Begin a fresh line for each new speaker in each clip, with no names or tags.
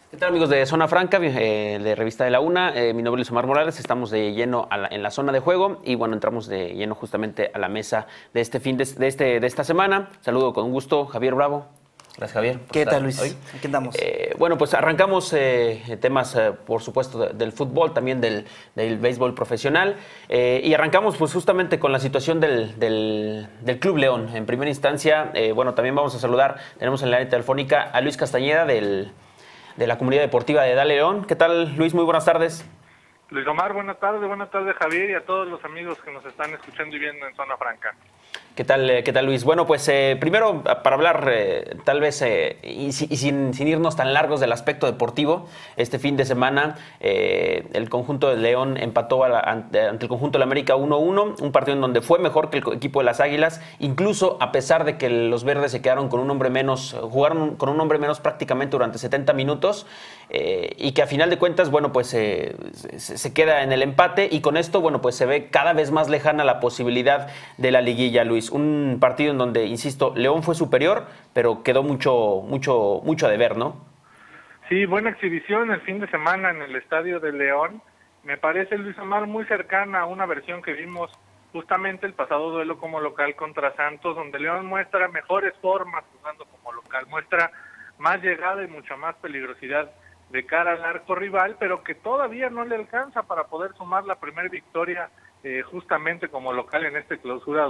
¿Qué tal, amigos de Zona Franca, de Revista de la Una? Mi nombre es Omar Morales, estamos de lleno en la zona de juego y bueno, entramos de lleno justamente a la mesa de este de esta semana. Saludo con gusto, Javier Bravo. Gracias, Javier.
¿Qué tal, Luis? Hoy. Aquí andamos.
Bueno, pues arrancamos temas, por supuesto, del fútbol, también del béisbol profesional. Y arrancamos pues justamente con la situación del Club León. En primera instancia, bueno, también vamos a saludar, tenemos en la línea telefónica a Luis Castañeda de la Comunidad Deportiva de Dale León. ¿Qué tal, Luis? Muy buenas tardes.
Luis Omar, buenas tardes, Javier, y a todos los amigos que nos están escuchando y viendo en Zona Franca.
¿Qué tal, Luis? Bueno, pues primero, para hablar tal vez, y sin irnos tan largos del aspecto deportivo, este fin de semana el conjunto de León empató ante el conjunto de la América 1-1, un partido en donde fue mejor que el equipo de las Águilas, incluso a pesar de que los verdes se quedaron con un hombre menos, jugaron con un hombre menos prácticamente durante 70 minutos, y que a final de cuentas, bueno, pues se queda en el empate, y con esto, bueno, pues se ve cada vez más lejana la posibilidad de la liguilla, Luis. Un partido en donde, insisto, León fue superior, pero quedó mucho a deber, ¿no?
Sí, buena exhibición el fin de semana en el estadio de León. Me parece, Luis Omar, muy cercana a una versión que vimos justamente el pasado duelo como local contra Santos, donde León muestra mejores formas jugando como local, muestra más llegada y mucha más peligrosidad de cara al arco rival, pero que todavía no le alcanza para poder sumar la primera victoria justamente como local en este clausura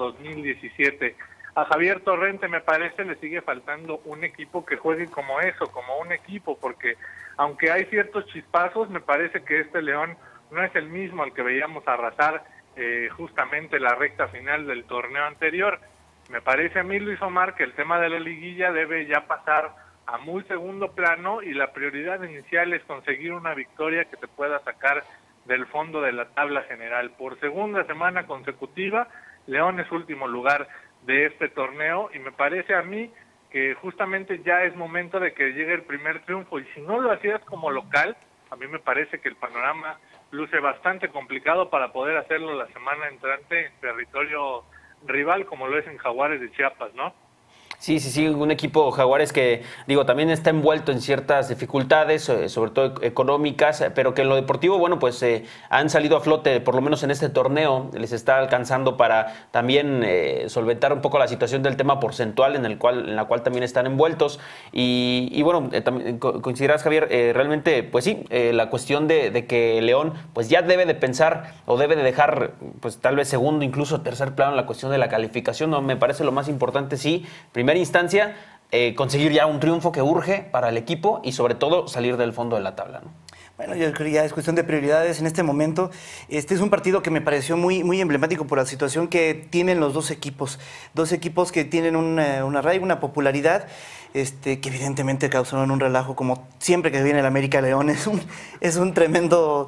2017. A Javier Torrente, me parece, le sigue faltando un equipo que juegue como eso, como un equipo, porque aunque hay ciertos chispazos, me parece que este León no es el mismo al que veíamos arrasar justamente la recta final del torneo anterior. Me parece a mí, Luis Omar, que el tema de la liguilla debe ya pasar a muy segundo plano y la prioridad inicial es conseguir una victoria que te pueda sacar del fondo de la tabla general. Por segunda semana consecutiva, León es último lugar de este torneo y me parece a mí que justamente ya es momento de que llegue el primer triunfo, y si no lo hacías como local, a mí me parece que el panorama luce bastante complicado para poder hacerlo la semana entrante en territorio rival como lo es en Jaguares de Chiapas, ¿no?
Sí, un equipo Jaguares que, digo, también está envuelto en ciertas dificultades, sobre todo económicas, pero que en lo deportivo, bueno, pues han salido a flote, por lo menos en este torneo, les está alcanzando para también solventar un poco la situación del tema porcentual en la cual también están envueltos. Y bueno, también coincidirás, Javier, realmente, pues sí, la cuestión de que León, pues ya debe de pensar o debe de dejar, pues tal vez segundo, incluso tercer plano, la cuestión de la calificación, ¿no? Me parece lo más importante, sí, primera instancia, conseguir ya un triunfo que urge para el equipo y sobre todo salir del fondo de la tabla, ¿no?
Bueno, yo creo que ya es cuestión de prioridades en este momento. Este es un partido que me pareció muy emblemático por la situación que tienen los dos equipos que tienen una arraigo, una popularidad, que evidentemente causaron un relajo, como siempre que viene el América León, es un tremendo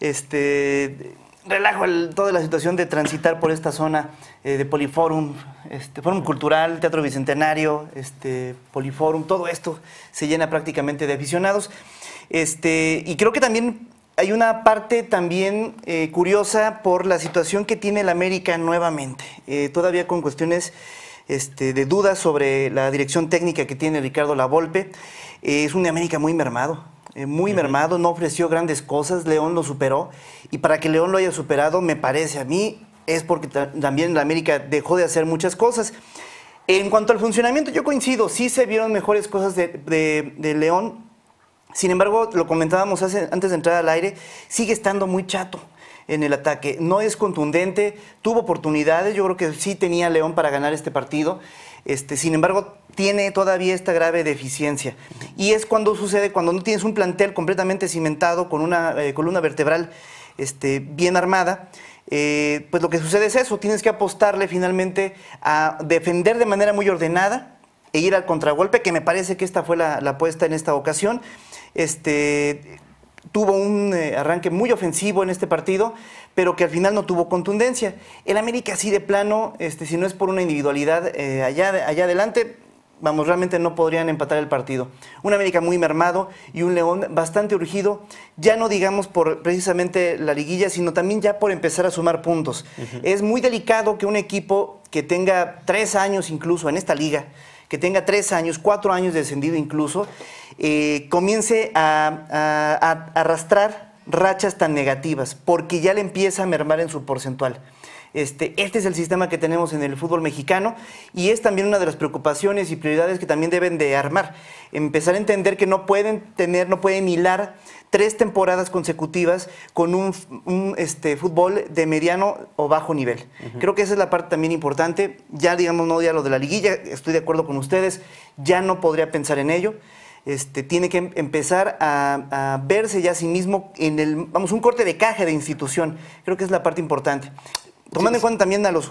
relajo toda la situación de transitar por esta zona de Poliforum, Fórum Cultural, Teatro Bicentenario, Poliforum, todo esto se llena prácticamente de aficionados. Y creo que también hay una parte también curiosa por la situación que tiene el América nuevamente, todavía con cuestiones de dudas sobre la dirección técnica que tiene Ricardo Lavolpe. Es un América muy mermado. Muy mermado, no ofreció grandes cosas, León lo superó, y para que León lo haya superado, me parece a mí, es porque también la América dejó de hacer muchas cosas. En cuanto al funcionamiento, yo coincido, sí se vieron mejores cosas de León, sin embargo, lo comentábamos antes de entrar al aire, sigue estando muy chato en el ataque, no es contundente, tuvo oportunidades, yo creo que sí tenía León para ganar este partido, sin embargo, tiene todavía esta grave deficiencia. Y es cuando sucede, cuando no tienes un plantel completamente cimentado, con una columna vertebral bien armada, pues lo que sucede es eso, tienes que apostarle finalmente a defender de manera muy ordenada e ir al contragolpe, que me parece que esta fue la apuesta en esta ocasión. Tuvo un arranque muy ofensivo en este partido, pero que al final no tuvo contundencia. El América así de plano, si no es por una individualidad allá adelante, vamos, realmente no podrían empatar el partido. Un América muy mermado y un León bastante urgido, ya no digamos por precisamente la liguilla, sino también ya por empezar a sumar puntos. Es muy delicado que un equipo que tenga 3 años incluso en esta liga, que tenga 3 años, 4 años descendido incluso, comience a arrastrar rachas tan negativas, porque ya le empieza a mermar en su porcentual. Este es el sistema que tenemos en el fútbol mexicano y es también una de las preocupaciones y prioridades que también deben de armar. Empezar a entender que no pueden hilar 3 temporadas consecutivas con un fútbol de mediano o bajo nivel. Creo que esa es la parte también importante. Ya digamos, no ya lo de la liguilla, estoy de acuerdo con ustedes, ya no podría pensar en ello. Tiene que empezar a verse ya a sí mismo en un corte de caja de institución. Creo que es la parte importante. Tomando en cuenta también a las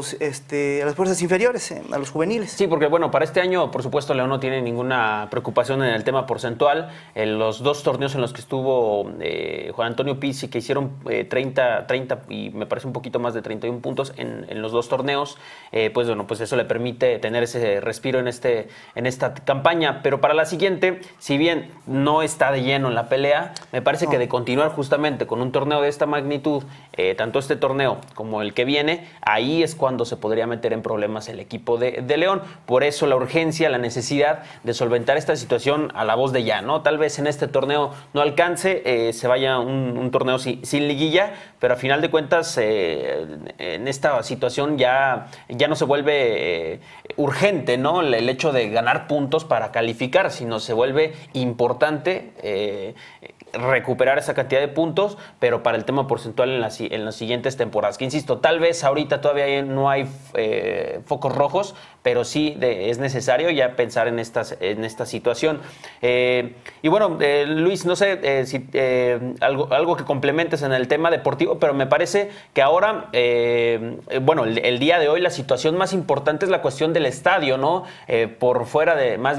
fuerzas inferiores, a los juveniles.
Sí, porque bueno, para este año, por supuesto, León no tiene ninguna preocupación en el tema porcentual. En los 2 torneos en los que estuvo Juan Antonio Pizzi, que hicieron 30 y me parece un poquito más de 31 puntos en los 2 torneos, pues bueno, pues eso le permite tener ese respiro en esta campaña. Pero para la siguiente, si bien no está de lleno en la pelea, me parece que de continuar justamente con un torneo de esta magnitud, tanto este torneo como el que viene, ahí es cuando se podría meter en problemas el equipo de León. Por eso la urgencia, la necesidad de solventar esta situación a la voz de ya, ¿no? Tal vez en este torneo no alcance, se vaya un torneo sin liguilla, pero a final de cuentas en esta situación ya no se vuelve urgente, ¿no? El hecho de ganar puntos para calificar, sino se vuelve importante recuperar esa cantidad de puntos, pero para el tema porcentual en las siguientes temporadas. Que insisto, tal vez ahorita todavía no hay focos rojos, pero sí es necesario ya pensar en esta situación. Y bueno, Luis, no sé si algo que complementes en el tema deportivo, pero me parece que ahora, bueno, el día de hoy la situación más importante es la cuestión del estadio, ¿no? Por fuera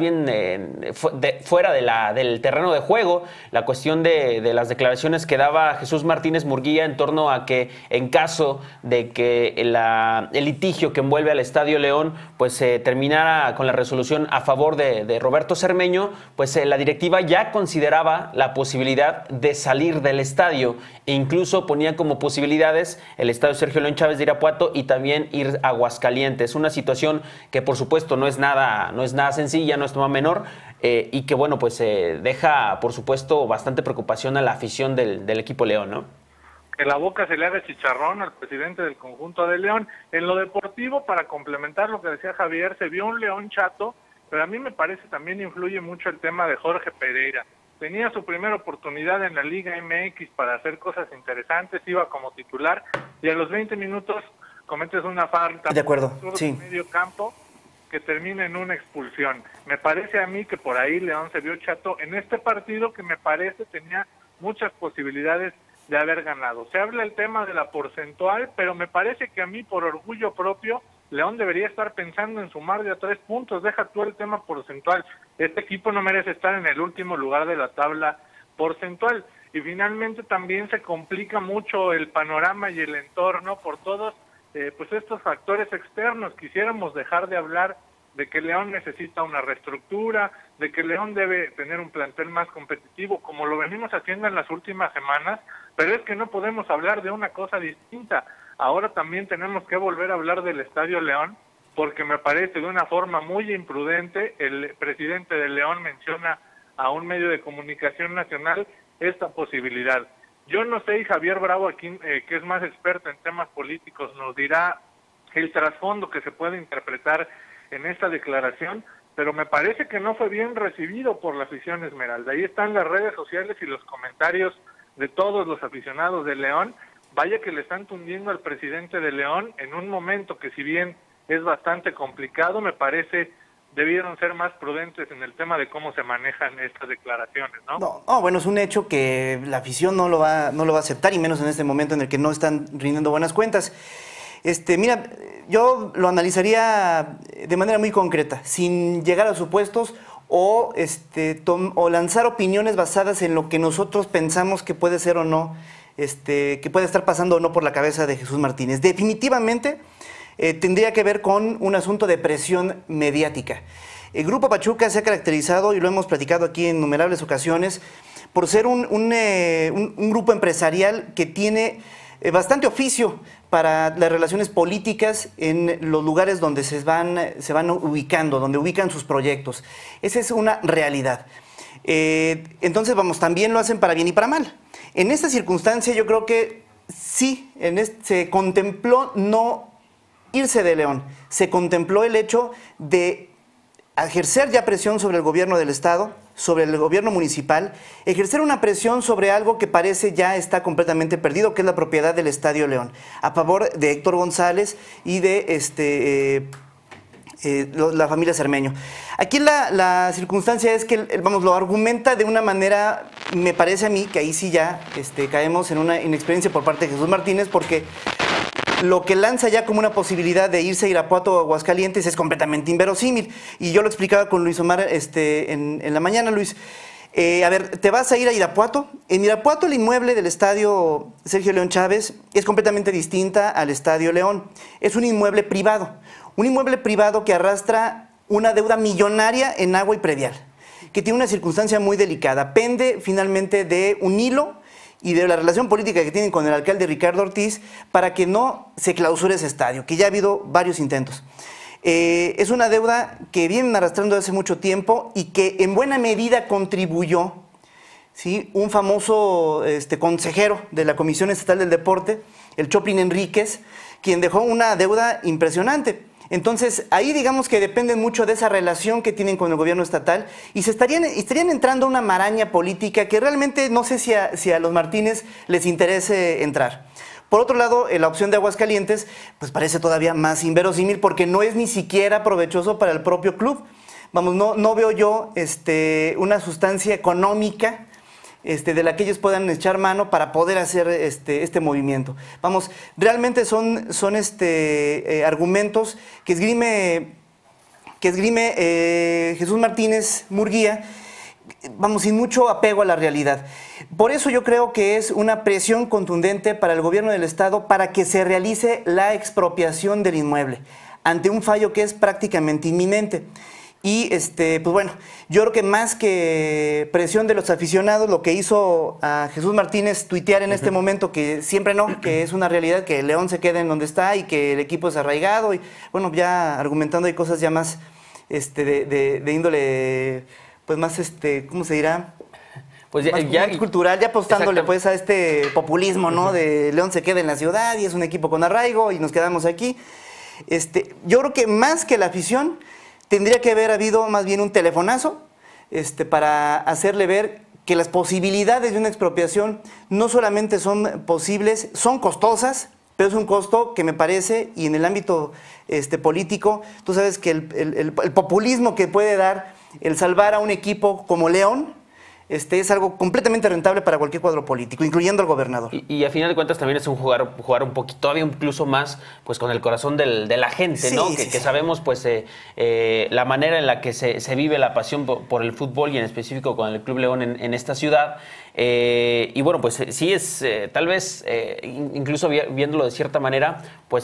fuera del terreno de juego, la cuestión de las declaraciones que daba Jesús Martínez Murguía en torno a que en caso de que el litigio que envuelve al Estadio León pues terminara con la resolución a favor de Roberto Cermeño, pues la directiva ya consideraba la posibilidad de salir del estadio e incluso ponía como posibilidades el Estadio Sergio León Chávez de Irapuato y también ir a Aguascalientes. Una situación que por supuesto no es nada sencilla, no es tema menor, y que bueno, pues deja por supuesto bastante preocupación a la afición del equipo León, ¿no?
Que la boca se le haga chicharrón al presidente del conjunto de León. En lo deportivo, para complementar lo que decía Javier, se vio un León chato, pero a mí me parece también influye mucho el tema de Jorge Pereira. Tenía su primera oportunidad en la Liga MX para hacer cosas interesantes, iba como titular y a los 20 minutos cometes una falta.
De acuerdo, sí.
Medio campo que termina en una expulsión. Me parece a mí que por ahí León se vio chato en este partido que me parece tenía muchas posibilidades de haber ganado. Se habla el tema de la porcentual, pero me parece que a mí, por orgullo propio, León debería estar pensando en sumar de a 3 puntos. Deja tú el tema porcentual. Este equipo no merece estar en el último lugar de la tabla porcentual. Y finalmente también se complica mucho el panorama y el entorno por todos pues estos factores externos. Quisiéramos dejar de hablar de que León necesita una reestructura, de que León debe tener un plantel más competitivo, como lo venimos haciendo en las últimas semanas, pero es que no podemos hablar de una cosa distinta. Ahora también tenemos que volver a hablar del Estadio León, porque me parece de una forma muy imprudente, el presidente de León menciona a un medio de comunicación nacional esta posibilidad. Yo no sé, y Javier Bravo, aquí, que es más experto en temas políticos, nos dirá el trasfondo que se puede interpretar en esta declaración, pero me parece que no fue bien recibido por la afición Esmeralda. Ahí están las redes sociales y los comentarios de todos los aficionados de León. Vaya que le están tundiendo al presidente de León en un momento que, si bien es bastante complicado, me parece debieron ser más prudentes en el tema de cómo se manejan estas declaraciones, ¿no?
No, bueno, es un hecho que la afición no lo va a aceptar, y menos en este momento en el que no están rindiendo buenas cuentas. Mira, yo lo analizaría de manera muy concreta, sin llegar a supuestos o lanzar opiniones basadas en lo que nosotros pensamos que puede ser o no, que puede estar pasando o no por la cabeza de Jesús Martínez. Definitivamente tendría que ver con un asunto de presión mediática. El Grupo Pachuca se ha caracterizado, y lo hemos platicado aquí en innumerables ocasiones, por ser un grupo empresarial que tiene bastante oficio para las relaciones políticas en los lugares donde se van ubicando, donde ubican sus proyectos. Esa es una realidad. Entonces, vamos, también lo hacen para bien y para mal. En esta circunstancia yo creo que sí, se contempló no irse de León, se contempló el hecho de ejercer ya presión sobre el gobierno del Estado, sobre el gobierno municipal, ejercer una presión sobre algo que parece ya está completamente perdido, que es la propiedad del Estadio León, a favor de Héctor González y de la familia Cermeño. Aquí la circunstancia es que, vamos, lo argumenta de una manera, me parece a mí, que ahí sí ya caemos en una inexperiencia por parte de Jesús Martínez, porque lo que lanza ya como una posibilidad de irse a Irapuato o Aguascalientes es completamente inverosímil. Y yo lo explicaba con Luis Omar en la mañana, Luis. A ver, ¿te vas a ir a Irapuato? En Irapuato el inmueble del Estadio Sergio León Chávez es completamente distinta al Estadio León. Es un inmueble privado. Un inmueble privado que arrastra una deuda millonaria en agua y predial, que tiene una circunstancia muy delicada. Pende finalmente de un hilo y de la relación política que tienen con el alcalde Ricardo Ortiz para que no se clausure ese estadio, que ya ha habido varios intentos. Es una deuda que vienen arrastrando desde hace mucho tiempo y que en buena medida contribuyó, ¿sí?, un famoso consejero de la Comisión Estatal del Deporte, el Choplin Enríquez, quien dejó una deuda impresionante. Entonces, ahí digamos que dependen mucho de esa relación que tienen con el gobierno estatal y estarían entrando a una maraña política que realmente no sé si a los Martínez les interese entrar. Por otro lado, la opción de Aguascalientes pues parece todavía más inverosímil porque no es ni siquiera provechoso para el propio club. Vamos, no veo yo una sustancia económica de la que ellos puedan echar mano para poder hacer este movimiento. Vamos, realmente son argumentos que esgrime Jesús Martínez Murguía, vamos, sin mucho apego a la realidad. Por eso yo creo que es una presión contundente para el gobierno del Estado para que se realice la expropiación del inmueble, ante un fallo que es prácticamente inminente. Y pues bueno, yo creo que más que presión de los aficionados, lo que hizo a Jesús Martínez tuitear en este momento, que siempre no, que es una realidad, que León se quede en donde está y que el equipo es arraigado, y bueno, ya argumentando hay cosas ya más de índole, pues más, ¿cómo se dirá? Pues ya cultural, ya apostándole pues a este populismo, ¿no? De León se queda en la ciudad y es un equipo con arraigo y nos quedamos aquí. Yo creo que más que la afición, tendría que haber habido más bien un telefonazo para hacerle ver que las posibilidades de una expropiación no solamente son posibles, son costosas, pero es un costo que me parece, y en el ámbito político, tú sabes que el populismo que puede dar el salvar a un equipo como León, es algo completamente rentable para cualquier cuadro político, incluyendo al gobernador.
Y a final de cuentas también es un jugar un poquito, todavía incluso más, pues con el corazón de la gente, sí, ¿no? Que sabemos, pues, la manera en la que se vive la pasión por el fútbol y en específico con el Club León en esta ciudad. Y bueno, pues sí es, tal vez, incluso viéndolo de cierta manera, pues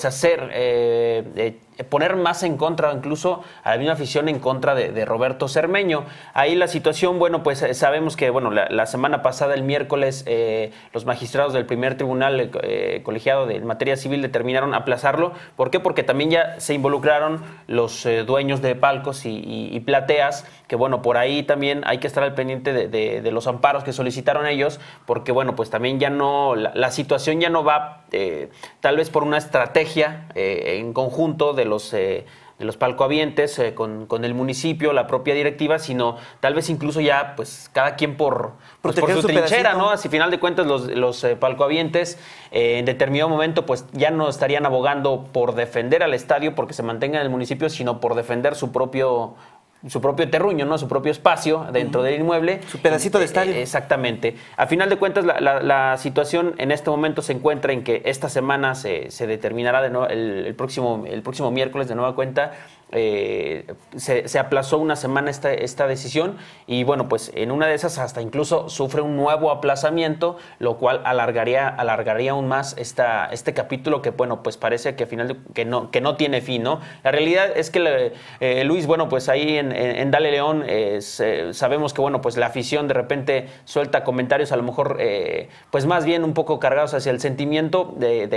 poner más en contra, incluso a la misma afición en contra de Roberto Cermeño. Ahí la situación, bueno, pues sabemos que, bueno, la semana pasada, el miércoles, los magistrados del primer tribunal colegiado de materia civil determinaron aplazarlo. ¿Por qué? Porque también ya se involucraron los dueños de palcos y plateas, que bueno, por ahí también hay que estar al pendiente de los amparos que solicitaron ellos, porque bueno, pues también ya no, la situación ya no va tal vez por una estrategia en conjunto de los palcohabientes con el municipio, la propia directiva, sino tal vez incluso ya pues cada quien por su trinchera, ¿no? Así, final de cuentas, los palcohabientes en determinado momento pues ya no estarían abogando por defender al estadio porque se mantenga en el municipio, sino por defender su propio terruño, ¿no? Su propio espacio dentro del inmueble.
Su pedacito de estadio.
Exactamente. A final de cuentas, la situación en este momento se encuentra en que esta semana se determinará de nuevo, el próximo miércoles de nueva cuenta se aplazó una semana esta decisión y bueno, pues en una de esas hasta incluso sufre un nuevo aplazamiento, lo cual alargaría aún más este capítulo que bueno, pues parece que al final que no tiene fin, ¿no? La realidad es que Luis, bueno, pues ahí en Dale León sabemos que bueno, pues la afición de repente suelta comentarios a lo mejor pues más bien un poco cargados hacia el sentimiento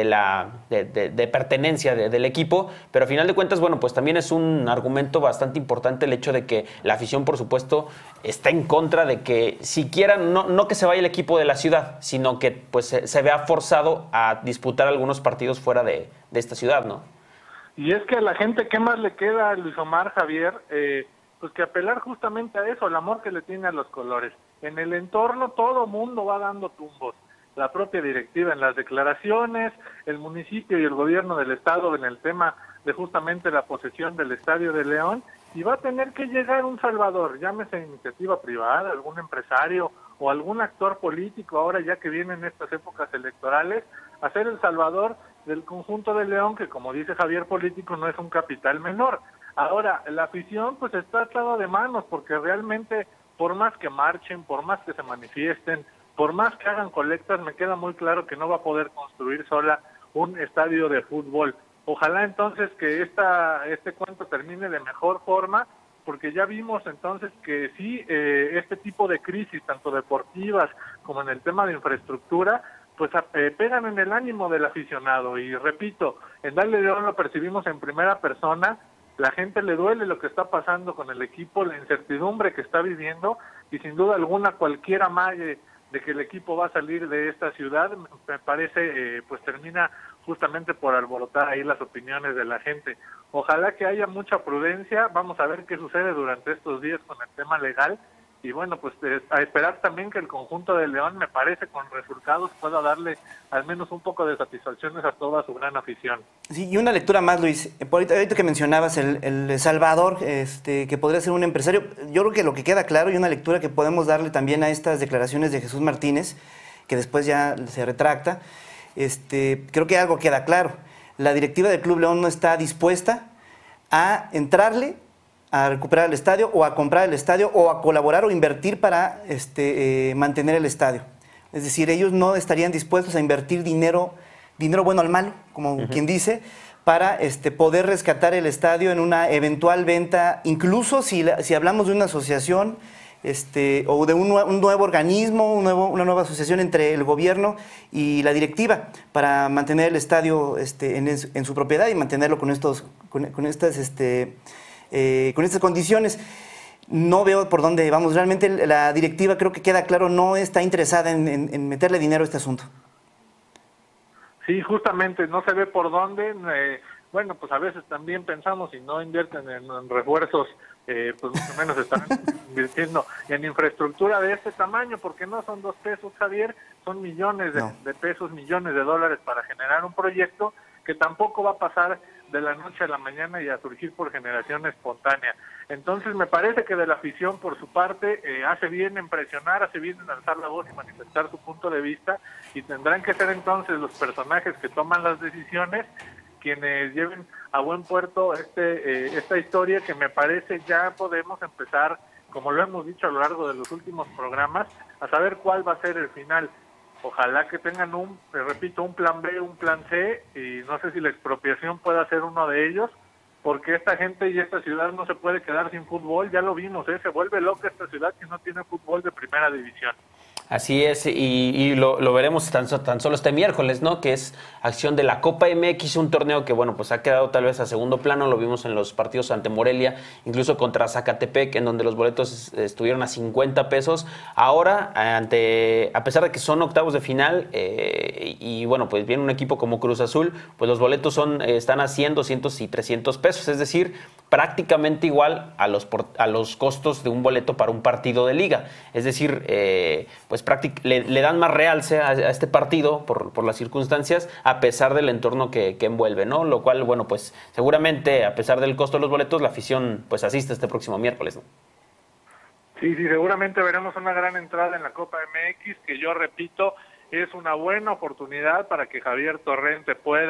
de pertenencia del equipo, pero al final de cuentas, bueno, pues también es un argumento bastante importante el hecho de que la afición, por supuesto, está en contra de que siquiera, no que se vaya el equipo de la ciudad, sino que pues se vea forzado a disputar algunos partidos fuera de esta ciudad, ¿no?
Y es que a la gente, ¿qué más le queda a Luis Omar, Javier? Pues que apelar justamente a eso, al amor que le tiene a los colores. En el entorno todo mundo va dando tumbos. La propia directiva en las declaraciones, el municipio y el gobierno del estado en el tema de justamente la posesión del Estadio de León, y va a tener que llegar un salvador, llámese iniciativa privada, algún empresario o algún actor político, ahora ya que vienen estas épocas electorales, a ser el salvador del conjunto de León, que como dice Javier, político no es un capital menor. Ahora, la afición pues está atada de manos, porque realmente por más que marchen, por más que se manifiesten, por más que hagan colectas, me queda muy claro que no va a poder construir sola un estadio de fútbol. Ojalá entonces que este cuento termine de mejor forma, porque ya vimos entonces que sí, este tipo de crisis, tanto deportivas como en el tema de infraestructura, pues pegan en el ánimo del aficionado. Y repito, en Dale León lo percibimos en primera persona, la gente le duele lo que está pasando con el equipo, la incertidumbre que está viviendo, y sin duda alguna cualquier amague de que el equipo va a salir de esta ciudad, me parece, pues termina justamente por alborotar ahí las opiniones de la gente. Ojalá que haya mucha prudencia, vamos a ver qué sucede durante estos días con el tema legal, y bueno, pues a esperar también que el conjunto de León, me parece, con resultados pueda darle al menos un poco de satisfacciones a toda su gran afición.
Sí, y una lectura más, Luis. Ahorita que mencionabas el Salvador, que podría ser un empresario, yo creo que lo que queda claro y una lectura que podemos darle también a estas declaraciones de Jesús Martínez, que después ya se retracta, creo que algo queda claro. La directiva del Club León no está dispuesta a entrarle a recuperar el estadio o a comprar el estadio o a colaborar o invertir para mantener el estadio. Es decir, ellos no estarían dispuestos a invertir dinero bueno al malo, como quien dice, para poder rescatar el estadio en una eventual venta, incluso si hablamos de una asociación o de un nuevo organismo, una nueva asociación entre el gobierno y la directiva para mantener el estadio en su propiedad y mantenerlo con estas condiciones. No veo por dónde vamos. Realmente la directiva, creo que queda claro, no está interesada en meterle dinero a este asunto.
Sí, justamente, no se ve por dónde. Bueno, pues a veces también pensamos, si no invierten en refuerzos, pues mucho menos están invirtiendo en infraestructura de este tamaño, porque no son 2 pesos, Javier, son millones de pesos, millones de dólares para generar un proyecto que tampoco va a pasar de la noche a la mañana y a surgir por generación espontánea. Entonces me parece que de la afición, por su parte, hace bien en presionar, hace bien en alzar la voz y manifestar su punto de vista, y tendrán que ser entonces los personajes que toman las decisiones quienes lleven a buen puerto esta historia, que me parece ya podemos empezar, como lo hemos dicho a lo largo de los últimos programas, a saber cuál va a ser el final. Ojalá que tengan repito, un plan B, un plan C, y no sé si la expropiación pueda ser uno de ellos, porque esta gente y esta ciudad no se puede quedar sin fútbol, ya lo vimos, se vuelve loca esta ciudad que no tiene fútbol de primera división.
Así es, y lo veremos tan solo este miércoles, ¿no? Que es acción de la Copa MX, un torneo que, bueno, pues ha quedado tal vez a segundo plano, lo vimos en los partidos ante Morelia, incluso contra Zacatepec, en donde los boletos estuvieron a 50 pesos. Ahora, a pesar de que son octavos de final, y bueno, pues viene un equipo como Cruz Azul, pues los boletos están a 100, 200 y 300 pesos, es decir, prácticamente igual a los costos de un boleto para un partido de liga. Es decir, pues le dan más realce a este partido por las circunstancias, a pesar del entorno que envuelve, ¿no? Lo cual, bueno, pues seguramente, a pesar del costo de los boletos, la afición pues asiste este próximo miércoles, ¿no?
Sí, seguramente veremos una gran entrada en la Copa MX, que yo repito, es una buena oportunidad para que Javier Torrente pueda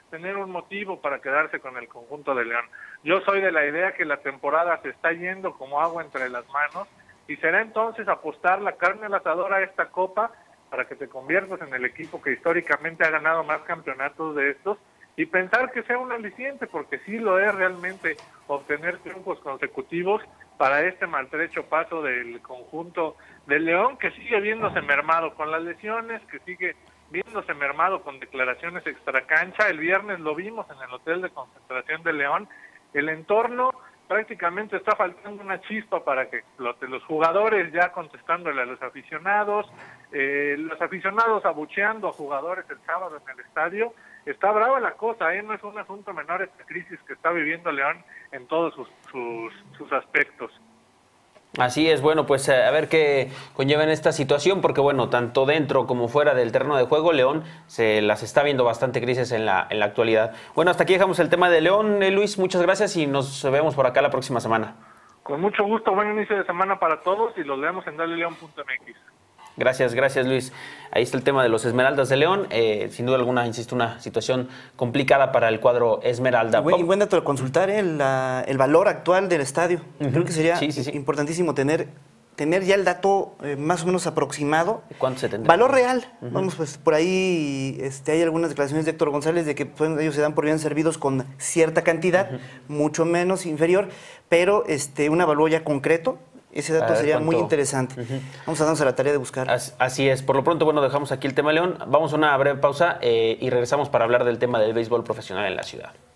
tener un motivo para quedarse con el conjunto de León. Yo soy de la idea que la temporada se está yendo como agua entre las manos y será entonces apostar la carne al asador a esta copa para que te conviertas en el equipo que históricamente ha ganado más campeonatos de estos y pensar que sea un aliciente, porque sí lo es realmente obtener triunfos consecutivos para este maltrecho paso del conjunto de León, que sigue viéndose mermado con las lesiones, que sigue viéndose mermado con declaraciones extracancha. El viernes lo vimos en el hotel de concentración de León. El entorno prácticamente está faltando una chispa para que explote. Los jugadores ya contestándole a los aficionados abucheando a jugadores el sábado en el estadio. Está brava la cosa, no es un asunto menor esta crisis que está viviendo León en todos sus aspectos.
Así es, bueno, pues a ver qué conlleva en esta situación, porque bueno, tanto dentro como fuera del terreno de juego, León se las está viendo bastante crisis en la actualidad. Bueno, hasta aquí dejamos el tema de León, Luis, muchas gracias y nos vemos por acá la próxima semana.
Con mucho gusto, buen inicio de semana para todos y los leemos en daleleon.mx.
Gracias Luis. Ahí está el tema de los Esmeraldas de León. Sin duda alguna, insisto, una situación complicada para el cuadro Esmeralda.
Y buen dato de consultar el valor actual del estadio. Creo que sería importantísimo tener ya el dato más o menos aproximado.
¿Cuánto se tendrá?
Valor real. Vamos, pues por ahí hay algunas declaraciones de Héctor González de que pues, ellos se dan por bien servidos con cierta cantidad, mucho menos inferior, pero un valor ya concreto. Ese dato sería muy interesante. Vamos a darnos a la tarea de buscar.
Así es. Por lo pronto, bueno, dejamos aquí el tema León. Vamos a una breve pausa y regresamos para hablar del tema del béisbol profesional en la ciudad.